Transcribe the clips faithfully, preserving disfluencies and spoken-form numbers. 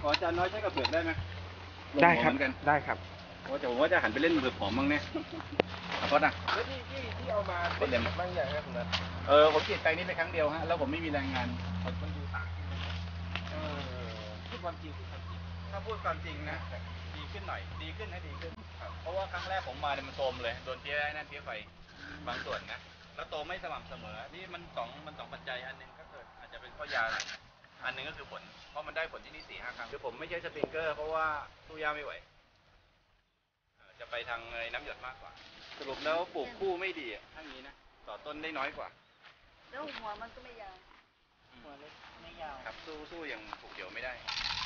ออาจารย์น้อยใช้กระเผือกได้ไหมได้ครับกันได้ครับว่าจะผมว่าจะหันไปเล่นเผือกหอมบ้างเนี่ยเพราะนะแล้วที่ที่ที่เอามาเป็นบางอย่างครับคุณนัทเออผมเกลียดแปลงนี้ไปครั้งเดียวฮะแล้วผมไม่มีแรงงานมันดูต่างกันเออพูดความจริงพูดความจริงถ้าพูดความจริงนะดีขึ้นหน่อยดีขึ้นให้ดีขึ้นเพราะว่าครั้งแรกผมมาเนี่ยมันโทรมเลยโดนเพี้ยนั่นเพี้ยไฟบางส่วนนะแล้วโตไม่สม่ำเสมอนี่มันสองมันสองปัจจัยอันนึงก็เกิดอาจจะเป็นข้อยาหน่อยอันนึงก็คือผลเพราะมันได้ผลที่นี่สี่ห้าครั้งคือผมไม่ใช้สปริงเกอร์เพราะว่าตู้ยาไม่ไหวจะไปทางน้ำหยดมากกว่าสรุปแล้วปลูกคู่ไม่ดีทั้งนี้นะต่อต้นได้น้อยกว่าแล้วหัวมันก็ไม่ยาวหัวเล็กไม่ยาวครับสู้สู้อย่างปลูกเดี่ยวไม่ได้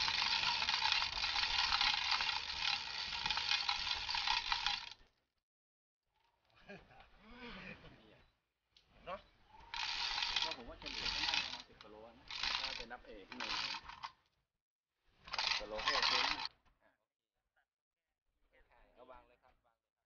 เนาะก็ผมว่าเฉลี่ยประมาณสิบกิโลนะถ้าเป็นนับเอกหนึ่งกิโลหกเซนเอาวางเลยครับ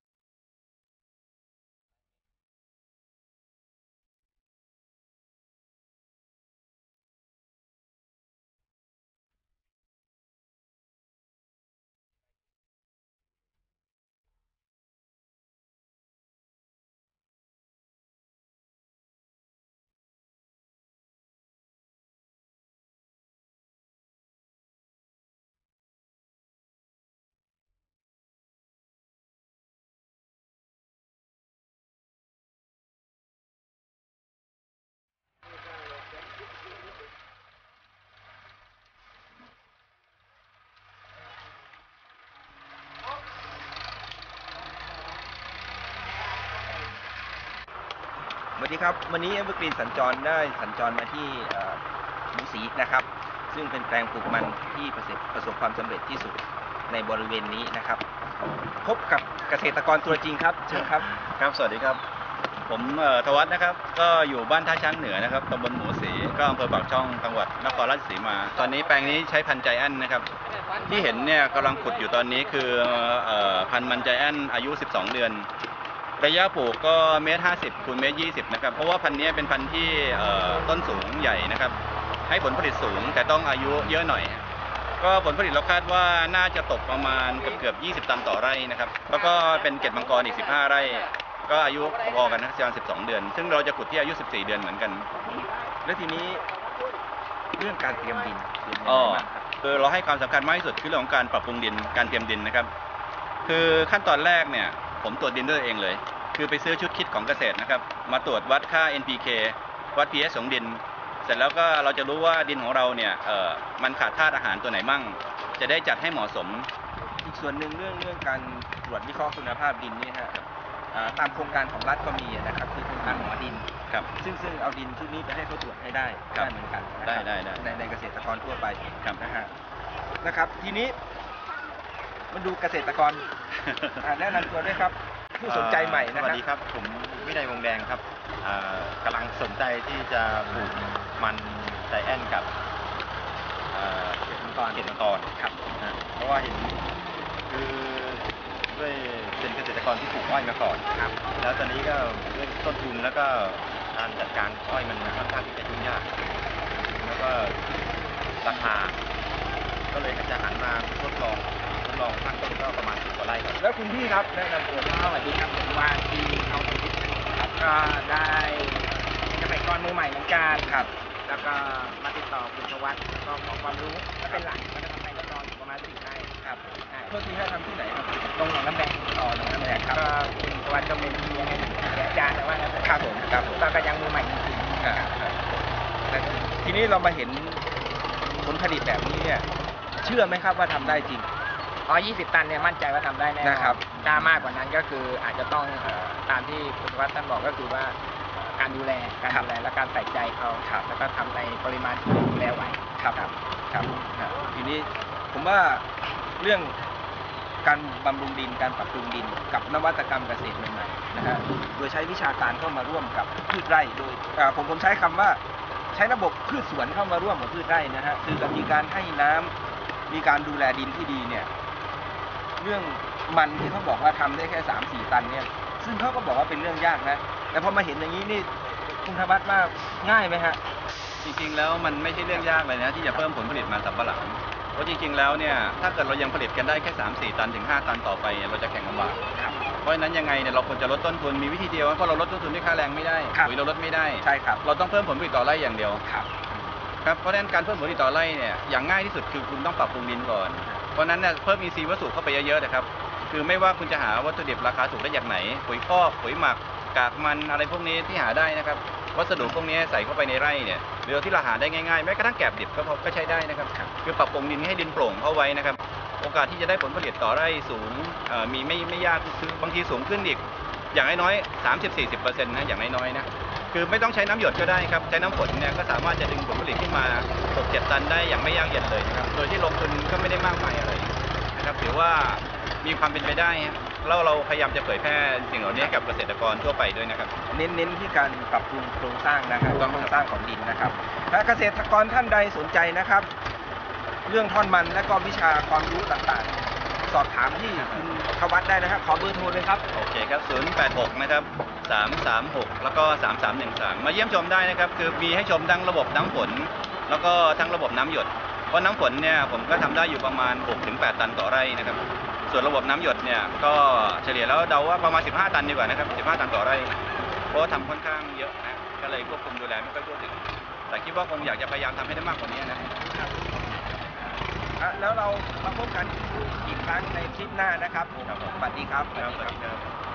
สวัสดีครับวันนี้เอเวอร์กรีนสัญจรได้สัญจรมาที่หมูสีนะครับซึ่งเป็นแปลงปลูกมันที่ประสบประสบความสำเร็จที่สุดในบริเวณนี้นะครับพบกับเกษตรกรตัวจริงครับเชิญครับครับสวัสดีครับผมธวัฒน์นะครับก็อยู่บ้านท่าช้างเหนือนะครับตำบลหมูสีก็อำเภอปากช่องจังหวัดนครราชสีมาตอนนี้แปลงนี้ใช้พันธุ์ใจแอนนะครับที่เห็นเนี่ยกำลังขุดอยู่ตอนนี้คือพันธุ์มันใจแอนอายุสิบสองเดือนระยะปลูกก็เมตรห้าสิบคูณเมตรยี่สิบนะครับเพราะว่าพันธุ์นี้เป็นพันธุ์ที่ต้นสูงใหญ่นะครับให้ผลผลิตสูงแต่ต้องอายุเยอะหน่อยก็ผลผลิตเราคาดว่าน่าจะตกประมาณเกือบเกือบยี่สิบตันต่อไร่นะครับแล้วก็เป็นเกล็ดมังกรอีกสิบห้าไร่ก็อายุพอกันนะประมาณสิบสองเดือนซึ่งเราจะขุดที่อายุสิบสี่เดือนเหมือนกันแล้วทีนี้เรื่องการเตรียมดินอ๋อคือเราให้ความสำคัญมากที่สุดคือเรื่องของการปรับปรุงดินการเตรียมดินนะครับคือขั้นตอนแรกเนี่ยผมตรวจดินด้วยเองเลยคือไปซื้อชุดคิดของเกษตรนะครับมาตรวจวัดค่า เอ็น พี เค วัด พี เอช ของดินเสร็จแล้วก็เราจะรู้ว่าดินของเราเนี่ยเอ่อมันขาดธาตุอาหารตัวไหนมั่งจะได้จัดให้เหมาะสมอีกส่วนหนึ่งเรื่องเรื่องการตรวจวิเคราะห์คุณภาพดินนี่ฮะตามโครงการของรัฐก็มีนะครับคือโครงการหมอดินครับซึ่งซึ่งเอาดินชุดนี้ไปให้เขาตรวจให้ได้ได้เหมือนกันได้ได้ได้ในในเกษตรกรทั่วไปครับนะฮะนะครับทีนี้มาดูเกษตรกรแนะนำตัวด้วยครับผู้สนใจใหม่นะครับสวัสดีครับผมวินัยวงแดงครับกำลังสนใจที่จะปลูกมันใจแอนกับเกล็ดมังกรเกล็ดมังกรครับเพราะว่าเห็นคือด้วยเป็นเกษตรกรที่ปลูกอ้อยมาก่อนครับแล้วตอนนี้ก็ด้วยต้นทุนแล้วก็การจัดการอ้อยมันค่อนข้างที่จะยุ่งยากแล้วก็ราคาก็เลยจะหันมาทดลองทดลองตั้งต้นก็ประมาณสิบกว่าไร่แล้วคุณพี่ครับแนะนำตัวสวัสดีครับผมว่าที่เขาไปติดครับก็ได้เกษตรกรมือใหม่เหมือนกันครับแล้วก็มาติดต่อคุณธวัฒน์ก็ขอความรู้ก็เป็นหลักก็จะทำแปลงทดลองอยู่ประมาณสี่ไร่ครับโทษทีให้ทำที่ไหนครับตรงหนองน้ำแดงต่อหนองน้ำแดงครับก็คุณธวัฒน์ก็เป็นที่ยังไงอาจารย์แต่ว่าครับผมครับผมก็ยังมือใหม่จริงๆครับทีนี้เรามาเห็นผลผลิตแบบนี้เนี่ยเชื่อไหมครับว่าทำได้จริงอ๋อยี่สิบตันเนี่ยมั่นใจว่าทำได้แน่นะครับถ้ามากกว่านั้นก็คืออาจจะต้องตามที่คุณวัฒน์ท่านบอกก็คือว่าการดูแลการดูแลและการใส่ใจเขาแล้วก็ทำในปริมาณที่ดูแลไว้ครับครับทีนี้ผมว่าเรื่องการบำรุงดินการปรับปรุงดินกับนวัตกรรมเกษตรใหม่ๆนะฮะโดยใช้วิชาการเข้ามาร่วมกับพืชไร่โดยผมผมใช้คำว่าใช้ระบบพืชสวนเข้ามาร่วมกับพืชไร่นะฮะคือกับมีการให้น้ำมีการดูแลดินที่ดีเนี่ยเรื่องมันที่เขาบอกว่าทำได้แค่สามสี่ตันเนี่ยซึ่งเขาก็บอกว่าเป็นเรื่องยากนะแต่พอมาเห็นอย่างนี้นี่คุณธวัฒน์ว่าง่ายไหมฮะจริงๆแล้วมันไม่ใช่เรื่องยากเลยนะที่จะเพิ่มผลผลิตมันสำปะหลังเพราะจริงๆแล้วเนี่ยถ้าเกิดเรายังผลิตกันได้แค่สามสี่ตันถึงห้าตันต่อไปเนี่ยเราจะแข่งลำบากครับเพราะฉะนั้นยังไงเนี่ยเราควรจะลดต้นทุนมีวิธีเดียวเพราะเราลดต้นทุนด้วยค่าแรงไม่ได้ครับปุ๋ยเราลดไม่ได้ใช่ครับเราต้องเพิ่มผลผลิตต่อไร่อย่างเดียวครับครับเพราะฉะนั้นการเพิ่มผลผลิตต่อไร่เนี่ยอย่างง่ายที่สุดคือคุณต้องปรับปรุงดินก่อน เพราะฉะนั้นเนี่ยเพิ่มอินทรีย์วัสดุเข้าไปเยอะๆนะครับคือไม่ว่าคุณจะหาวัตถุดิบราคาถูกได้จากไหนปุ๋ยคอกปุ๋ยหมักกากมันอะไรพวกนี้ที่หาได้นะครับวัสดุพวกนี้ใส่เข้าไปในไร่เนี่ยหรือที่เราหาได้ง่ายๆแม้กระทั่งแกลบดิบก็พอก็ใช้ได้นะครับคือปรับปรุงดินให้ดินโปร่งเข้าไว้นะครับโอกาสที่จะได้ผลผลิตต่อไร่สูงเอ่อมีไม่ไม่ยากคือบางทีสูงขึ้นอีกอย่างน้อยๆสามสิบสี่สิบเปอร์เซ็นต์นะอย่างน้อยๆนะคือไม่ต้องใช้น้ำหยดก็ได้ครับใช้น้ำฝนเนี่ยก็สามารถจะดึงผลผลิตขึ้นมาหกเจ็ดตันได้อย่างไม่ยากเย็นเลยนะครับโดยที่ลงทุนก็ไม่ได้มากมายอะไรนะครับถือว่ามีความเป็นไปได้ฮะแล้วเราพยายามจะเผยแพร่สิ่งเหล่านี้ให้กับเกษตรกรทั่วไปด้วยนะครับเน้นเน้นที่การปรับปรุงโครงสร้างนะครับถูกต้องโคครับรงสร้างของดินนะครับถ้าเกษตรกรท่านใดสนใจนะครับ เรื่องท่อนมันและก็วิชาความรู้ต่างๆ สอบถามที่คุณธวัฒน์ได้นะครับ ขอเบอร์โทรเลยครับโอเคครับ ศูนย์ แปด หก นะครับ สาม สาม หก แล้วก็ สาม สาม หนึ่ง สาม มาเยี่ยมชมได้นะครับ คือมีให้ชมทั้งระบบน้ำฝน แล้วก็ทั้งระบบน้ำหยด เพราะน้ำฝนเนี่ยผมก็ทำได้อยู่ประมาณ หกถึงแปด ตันต่อไร่นะครับ ส่วนระบบน้ำหยดเนี่ยก็เฉลี่ยแล้วเดาว่าประมาณ สิบห้า ตันดีกว่านะครับ สิบห้า ตันต่อไร่ เพราะว่าทำค่อนข้างเยอะนะ ก็เลยควบคุมดูแลไม่ค่อยทั่วถึง แต่คิดว่าคงอยากจะพยายามทำให้ได้มากกว่านี้นะอ่ะแล้วเรามาพบกันอีกครั้งในคลิปหน้านะครับผมครับผมสวัสดีครับครับสวัสดีครับ